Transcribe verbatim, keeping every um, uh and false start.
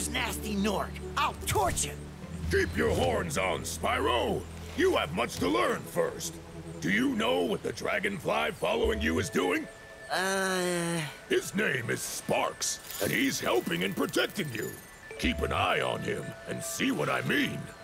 There's nasty Nork. I'll torch him. Keep your horns on, Spyro. You have much to learn first. Do you know what the dragonfly following you is doing? Uh... His name is Sparks, and he's helping and protecting you. Keep an eye on him and see what I mean.